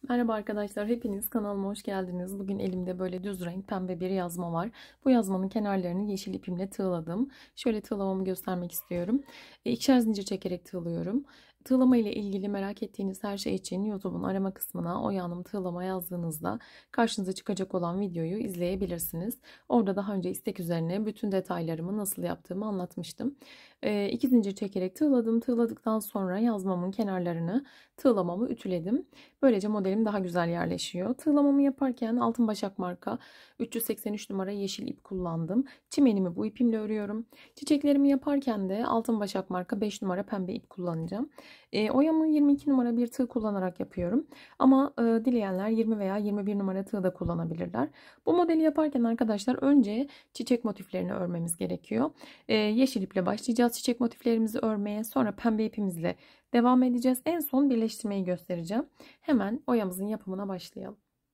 Merhaba arkadaşlar, hepiniz kanalıma hoş geldiniz. Bugün elimde böyle düz renk pembe bir yazma var. Bu yazmanın kenarlarını yeşil ipimle tığladım. Şöyle tığlamamı göstermek istiyorum. İkişer zincir çekerek tığlıyorum. Tığlama ile ilgili merak ettiğiniz her şey için YouTube'un arama kısmına Oya Hanım tığlama yazdığınızda karşınıza çıkacak olan videoyu izleyebilirsiniz. Orada daha önce istek üzerine bütün detaylarımı nasıl yaptığımı anlatmıştım. İki zincir çekerek tığladım. Tığladıktan sonra yazmamın kenarlarını tığlamamı ütüledim. Böylece modelim daha güzel yerleşiyor. Tığlamamı yaparken Altın Başak marka 383 numara yeşil ip kullandım. Çimenimi bu ipimle örüyorum. Çiçeklerimi yaparken de Altın Başak marka 5 numara pembe ip kullanacağım. Oyamı 22 numara bir tığ kullanarak yapıyorum. Ama dileyenler 20 veya 21 numara tığ da kullanabilirler. Bu modeli yaparken arkadaşlar önce çiçek motiflerini örmemiz gerekiyor. Yeşil iple başlayacağız çiçek motiflerimizi örmeye. Sonra pembe ipimizle devam edeceğiz. En son birleştirmeyi göstereceğim. Hemen oyamızın yapımına başlayalım.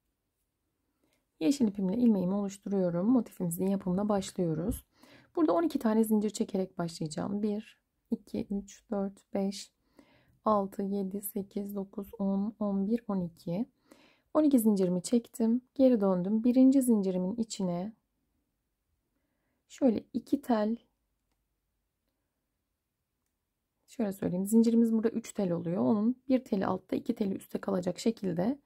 Yeşil ipimle ilmeğimi oluşturuyorum. Motifimizin yapımına başlıyoruz. Burada 12 tane zincir çekerek başlayacağım. 1, 2, 3, 4, 5, 6, 7, 8, 9, 10, 11, 12. 12 zincirimi çektim. Geri döndüm. Birinci zincirimin içine şöyle 2 tel, şöyle söyleyeyim. Zincirimiz burada 3 tel oluyor. Onun bir teli altta, 2 teli üstte kalacak şekilde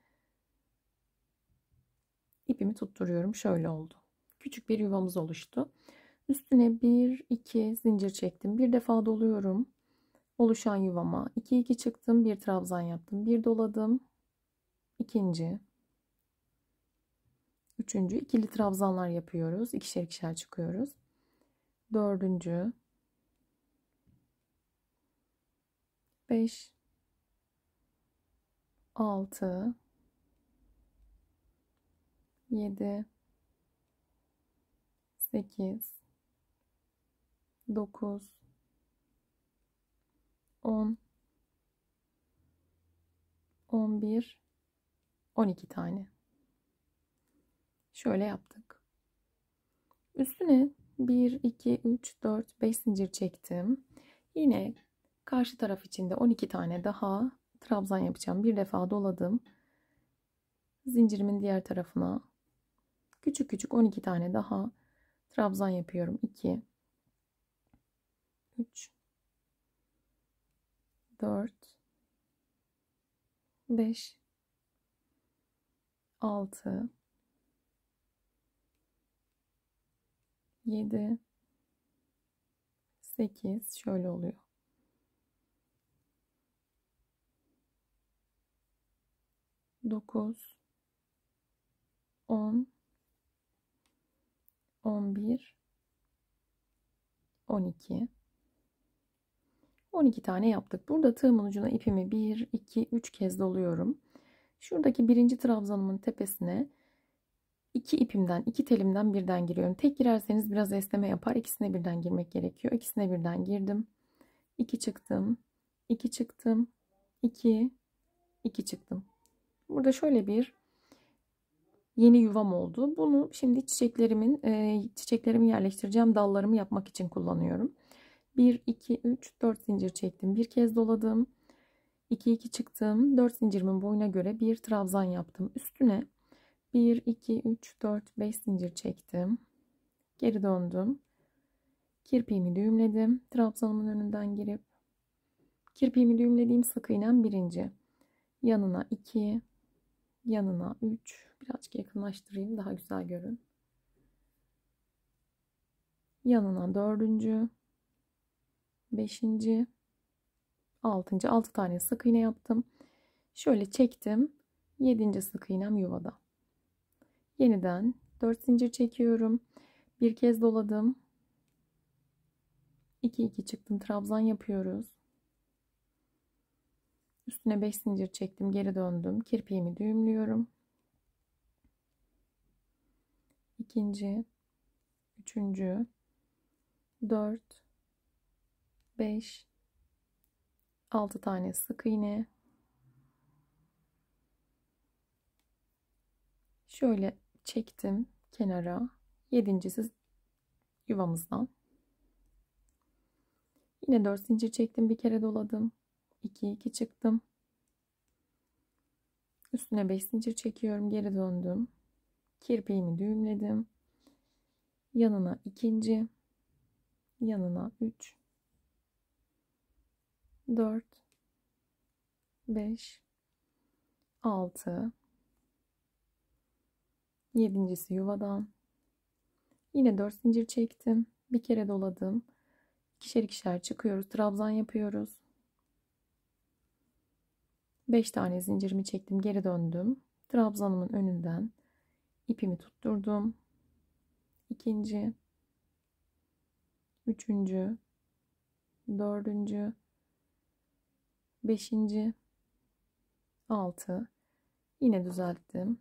ipimi tutturuyorum. Şöyle oldu. Küçük bir yuvamız oluştu. Üstüne 1 2 zincir çektim. Bir defa doluyorum. Oluşan yuvama 2 2 çıktım. Bir trabzan yaptım. Bir doladım. İkinci, üçüncü ikili trabzanlar yapıyoruz. İkişer ikişer çıkıyoruz. Dördüncü, 5, 6, 7, 8, 9, 10, 11, 12 tane. Şöyle yaptık. Üstüne 1, 2, 3, 4, 5 zincir çektim. Yine karşı taraf için de 12 tane daha trabzan yapacağım. Bir defa doladım. Zincirimin diğer tarafına küçük küçük 12 tane daha trabzan yapıyorum. 2, 3, 4, 5, 6, 7, 8 şöyle oluyor. 9, 10, 11, 12. 12 tane yaptık. Burada tığımın ucuna ipimi 1, 2, 3 kez doluyorum. Şuradaki birinci trabzanımın tepesine 2 ipimden, 2 telimden birden giriyorum. Tek girerseniz biraz esneme yapar. İkisine birden girmek gerekiyor. İkisine birden girdim. 2 çıktım. 2 çıktım. 2, 2 çıktım. Burada şöyle bir yeni yuvam oldu. Bunu şimdi çiçeklerimi yerleştireceğim dallarımı yapmak için kullanıyorum. 1, 2, 3, 4 zincir çektim. Bir kez doladım. 2, 2 çıktım. 4 zincirimin boyuna göre bir trabzan yaptım. Üstüne 1, 2, 3, 4, 5 zincir çektim. Geri döndüm. Kirpiğimi düğümledim. Trabzanımın önünden girip kirpiğimi düğümlediğim sık iğnem birinci. Yanına 2, yanına 3. Birazcık yakınlaştırayım daha güzel görün. Yanına dördüncü, beşinci, altıncı, 6 tane sık iğne yaptım. Şöyle çektim. 7. sık iğnem yuvada. Yeniden 4 zincir çekiyorum. Bir kez doladım. 2 2 çıktım. Trabzan yapıyoruz. Üstüne 5 zincir çektim. Geri döndüm. Kirpiğimi düğümlüyorum. İkinci, üçüncü, 4, 5, 6 tane sık iğne. Şöyle çektim kenara. 7.'si yuvamızdan. Yine 4 zincir çektim. Bir kere doladım. 2 2 çıktım. Üstüne 5 zincir çekiyorum. Geri döndüm. Kirpiğimi düğümledim. Yanına ikinci, yanına 3, 4, 5, 6, yedincisi yuvadan. Yine 4 zincir çektim. Bir kere doladım. İkişer ikişer çıkıyoruz. Trabzan yapıyoruz. 5 tane zincirimi çektim. Geri döndüm. Trabzanımın önünden ipimi tutturdum. İkinci, üçüncü, dördüncü, beşinci, 6. Yine düzelttim.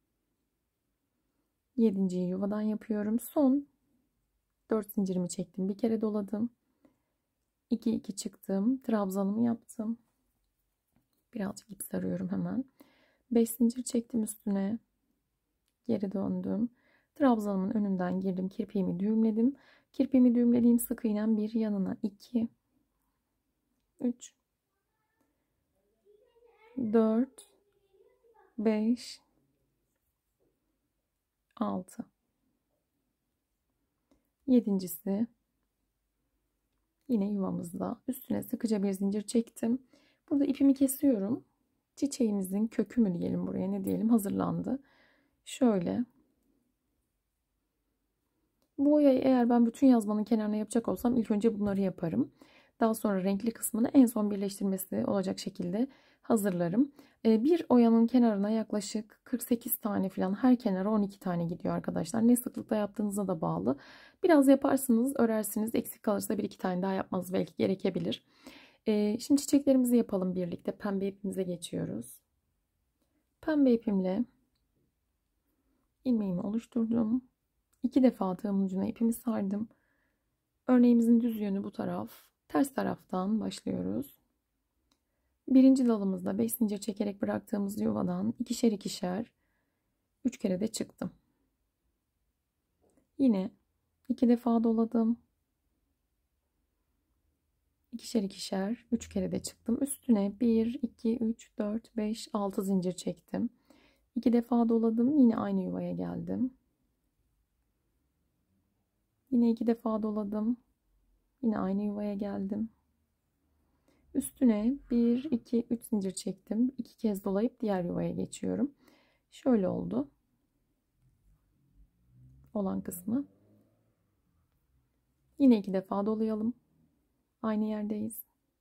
7.'yi yuvadan yapıyorum. Son 4 zincirimi çektim. Bir kere doladım. 2 2 çıktım. Trabzanımı yaptım. Birazcık ip sarıyorum hemen. 5 zincir çektim üstüne. Geri döndüm. Trabzanımın önünden girdim. Kirpiğimi düğümledim. Kirpiğimi düğümlediğim sık iğnem bir yanına 2, 3, 4, 5, 6. Yedincisi yine yuvamızda. Üstüne sıkıca bir zincir çektim. Burada ipimi kesiyorum. Çiçeğimizin kökü mü diyelim buraya, ne diyelim, hazırlandı. Şöyle. Bu boyayı eğer ben bütün yazmanın kenarına yapacak olsam ilk önce bunları yaparım. Daha sonra renkli kısmını en son birleştirmesi olacak şekilde hazırlarım. Bir oyanın kenarına yaklaşık 48 tane falan, her kenara 12 tane gidiyor arkadaşlar. Ne sıklıkla yaptığınıza da bağlı. Biraz yaparsınız, örersiniz. Eksik kalırsa bir iki tane daha yapmanız belki gerekebilir. Şimdi çiçeklerimizi yapalım birlikte. Pembe ipimize geçiyoruz. Pembe ipimle ilmeğimi oluşturdum. 2 defa tığımın ucuna ipimi sardım. Örneğimizin düz yönü bu taraf. Ters taraftan başlıyoruz. Birinci dalımızda 5 zincir çekerek bıraktığımız yuvadan ikişer ikişer 3 kere de çıktım. Yine 2 defa doladım. İkişer ikişer 3 kere de çıktım. Üstüne 1, 2, 3, 4, 5, 6 zincir çektim. 2 defa doladım. Yine aynı yuvaya geldim. Yine 2 defa doladım. Yine aynı yuvaya geldim. Üstüne 1, 2, 3 zincir çektim. 2 kez dolayıp diğer yuvaya geçiyorum. Şöyle oldu. Olan kısmı. Yine 2 defa dolayalım. Aynı yerdeyiz.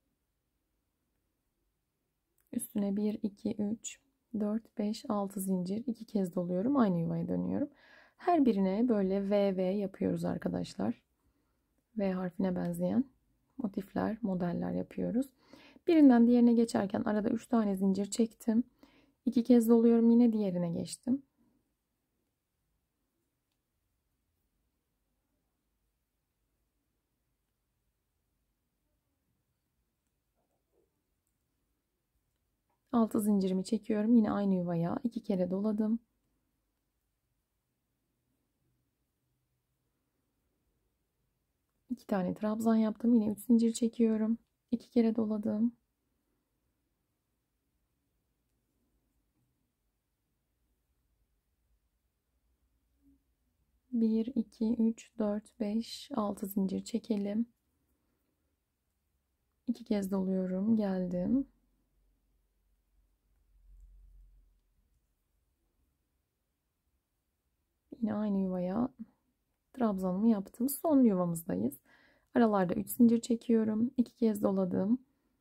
Üstüne 1, 2, 3, 4, 5, 6 zincir. 2 kez doluyorum. Aynı yuvaya dönüyorum. Her birine böyle V yapıyoruz arkadaşlar. V harfine benzeyen motifler, modeller yapıyoruz. Birinden diğerine geçerken arada 3 tane zincir çektim. 2 kez doluyorum. Yine diğerine geçtim. Altı zincirimi çekiyorum. Yine aynı yuvaya 2 kere doladım. İki tane trabzan yaptım. Yine 3 zincir çekiyorum. 2 kere doladım. Bir, iki, üç, dört, beş, 6 zincir çekelim. 2 kez doluyorum. Geldim. Yine aynı yuvaya trabzanımı yaptım. Son yuvamızdayız. Aralarda 3 zincir çekiyorum. 2 kez doladım.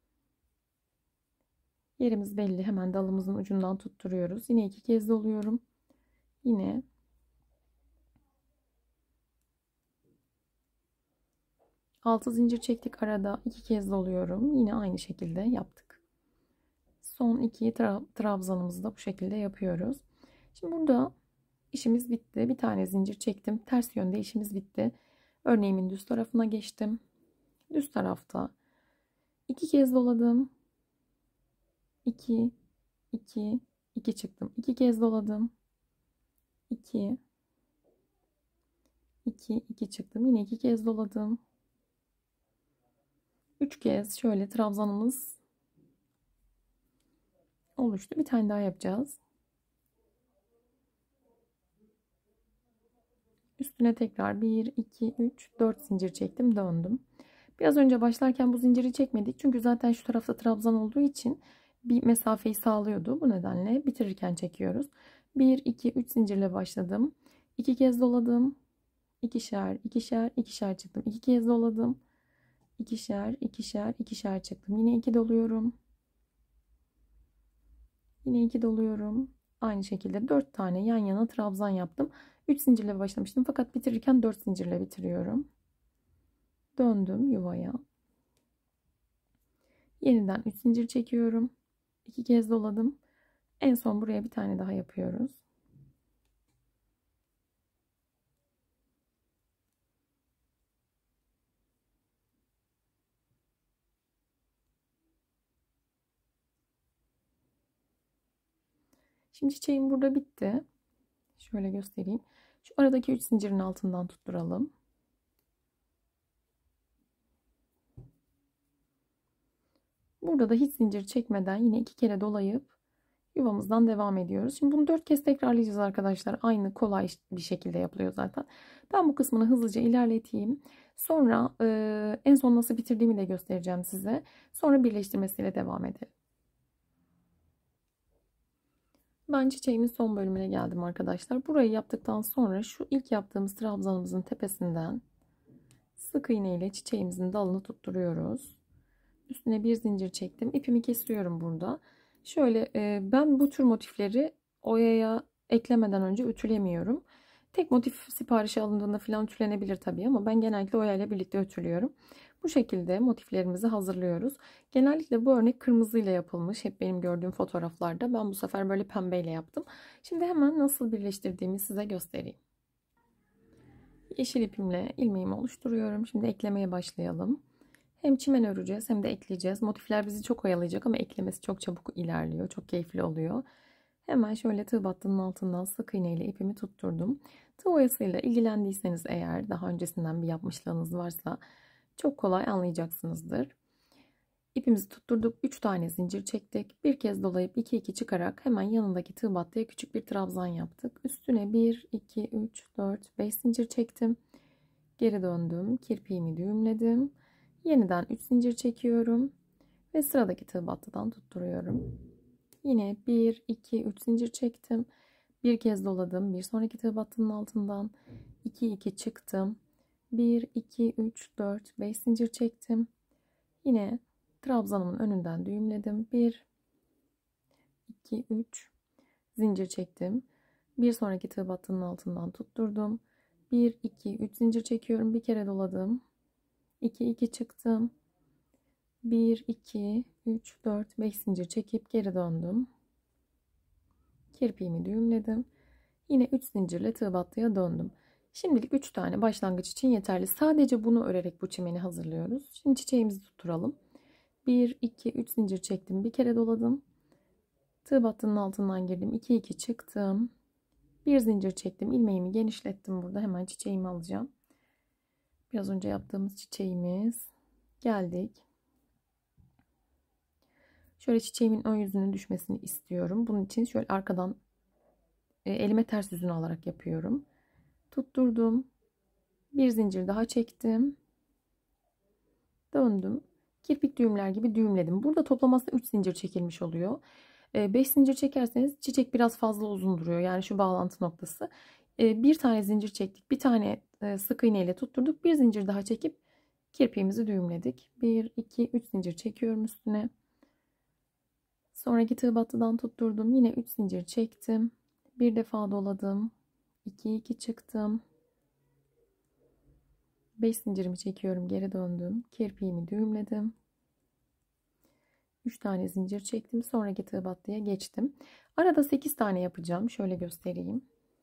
Yerimiz belli. Hemen dalımızın ucundan tutturuyoruz. Yine 2 kez doluyorum. Yine 6 zincir çektik arada. 2 kez doluyorum. Yine aynı şekilde yaptık. Son 2 trabzanımızı da bu şekilde yapıyoruz. Şimdi burada işimiz bitti. Bir tane zincir çektim. Ters yönde işimiz bitti. Örneğimin düz tarafına geçtim. Düz tarafta 2 kez doladım. 2, 2, 2 çıktım. 2 kez doladım. 2, 2, 2 çıktım. Yine 2 kez doladım. 3 kez şöyle trabzanımız oluştu. Bir tane daha yapacağız. Üstüne tekrar 1, 2, 3, 4 zincir çektim, döndüm. Biraz önce başlarken bu zinciri çekmedik. Çünkü zaten şu tarafta trabzan olduğu için bir mesafeyi sağlıyordu. Bu nedenle bitirirken çekiyoruz. 1, 2, 3 zincirle başladım. 2 kez doladım. İkişer, ikişer, ikişer çıktım. 2 kez doladım. İkişer, ikişer, ikişer çıktım. Yine 2 doluyorum. Yine 2 doluyorum. Aynı şekilde 4 tane yan yana trabzan yaptım. 3 zincirle başlamıştım. Fakat bitirirken 4 zincirle bitiriyorum. Döndüm yuvaya. Yeniden 3 zincir çekiyorum. 2 kez doladım. En son buraya bir tane daha yapıyoruz. Şimdi çiçeğim burada bitti. Şöyle göstereyim. Şu aradaki 3 zincirin altından tutturalım. Burada da hiç zincir çekmeden yine 2 kere dolayıp yuvamızdan devam ediyoruz. Şimdi bunu 4 kez tekrarlayacağız arkadaşlar. Aynı kolay bir şekilde yapılıyor zaten. Ben bu kısmını hızlıca ilerleteyim. Sonra en son nasıl bitirdiğimi de göstereceğim size. Sonra birleştirmesiyle devam edelim. Ben çiçeğimin son bölümüne geldim arkadaşlar. Burayı yaptıktan sonra şu ilk yaptığımız trabzanımızın tepesinden sık iğne ile çiçeğimizin dalını tutturuyoruz. Üstüne bir zincir çektim. İpimi kesiyorum burada. Şöyle ben bu tür motifleri oyaya eklemeden önce ütülemiyorum. Tek motif siparişi alındığında falan ütülenebilir tabii ama ben genellikle oyayla birlikte ütülüyorum. Bu şekilde motiflerimizi hazırlıyoruz. Genellikle bu örnek kırmızıyla yapılmış. Hep benim gördüğüm fotoğraflarda. Ben bu sefer böyle pembeyle yaptım. Şimdi hemen nasıl birleştirdiğimi size göstereyim. Yeşil ipimle ilmeğimi oluşturuyorum. Şimdi eklemeye başlayalım. Hem çimen öreceğiz hem de ekleyeceğiz. Motifler bizi çok oyalayacak ama eklemesi çok çabuk ilerliyor. Çok keyifli oluyor. Hemen şöyle tığ battının altından sık iğne ile ipimi tutturdum. Tığ oyasıyla ilgilendiyseniz eğer, daha öncesinden bir yapmışlığınız varsa çok kolay anlayacaksınızdır. İpimizi tutturduk. 3 tane zincir çektik. Bir kez dolayıp 2 2 çıkarak hemen yanındaki tığ battıya küçük bir trabzan yaptık. Üstüne 1 2 3 4 5 zincir çektim. Geri döndüm. Kirpiğimi düğümledim. Yeniden 3 zincir çekiyorum ve sıradaki tığ battıdan tutturuyorum. Yine 1 2 3 zincir çektim. Bir kez doladım. Bir sonraki tığ battının altından 2 2 çıktım. 1 2 3 4 5 zincir çektim. Yine trabzanımın önünden düğümledim. 1 2 3 zincir çektim. Bir sonraki tığ battının altından tutturdum. 1 2 3 zincir çekiyorum. Bir kere doladım. 2 2 çıktım. 1 2 3 4 5 zincir çekip geri döndüm. Kirpiğimi düğümledim. Yine 3 zincirle tığ battıya döndüm. Şimdilik 3 tane başlangıç için yeterli. Sadece bunu örerek bu çimeni hazırlıyoruz. Şimdi çiçeğimizi tutturalım. 1 2 3 zincir çektim. Bir kere doladım. Tığ battının altından girdim. 2 2 çıktım. Bir zincir çektim. İlmeğimi genişlettim burada. Hemen çiçeğimi alacağım. Biraz önce yaptığımız çiçeğimiz. Geldik. Şöyle çiçeğimin ön yüzünün düşmesini istiyorum. Bunun için şöyle arkadan elime ters yüzünü alarak yapıyorum. Tutturdum. Bir zincir daha çektim. Döndüm. Kirpik düğümler gibi düğümledim. Burada toplam aslında 3 zincir çekilmiş oluyor. 5 zincir çekerseniz çiçek biraz fazla uzun duruyor. Yani şu bağlantı noktası. Bir tane zincir çektik. Bir tane sık iğne ile tutturduk. Bir zincir daha çekip kirpiğimizi düğümledik. 1 2 3 zincir çekiyorum üstüne. Sonraki tığ battıdan tutturdum. Yine 3 zincir çektim. Bir defa doladım. 2 2 çıktım. 5 zincirimi çekiyorum. Geri döndüm. Kirpiğimi düğümledim. 3 tane zincir çektim. Sonraki tığ battıya geçtim. Arada 8 tane yapacağım. Şöyle göstereyim.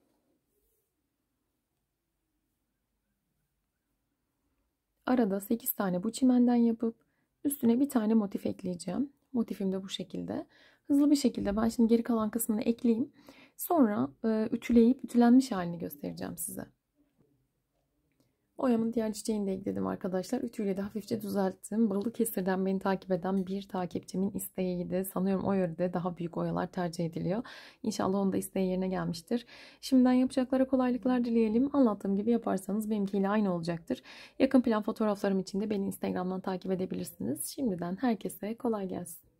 Arada 8 tane bu çimenden yapıp üstüne bir tane motif ekleyeceğim. Motifim de bu şekilde. Hızlı bir şekilde ben şimdi geri kalan kısmını ekleyeyim. Sonra ütüleyip ütülenmiş halini göstereceğim size. Oyamın diğer çiçeğini de ekledim arkadaşlar. Ütüyle de hafifçe düzelttim. Balıkesir'den beni takip eden bir takipçimin isteğiydi. Sanıyorum o yörede daha büyük oyalar tercih ediliyor. İnşallah onun da isteği yerine gelmiştir. Şimdiden yapacaklara kolaylıklar dileyelim. Anlattığım gibi yaparsanız benimkiyle aynı olacaktır. Yakın plan fotoğraflarım için de beni Instagram'dan takip edebilirsiniz. Şimdiden herkese kolay gelsin.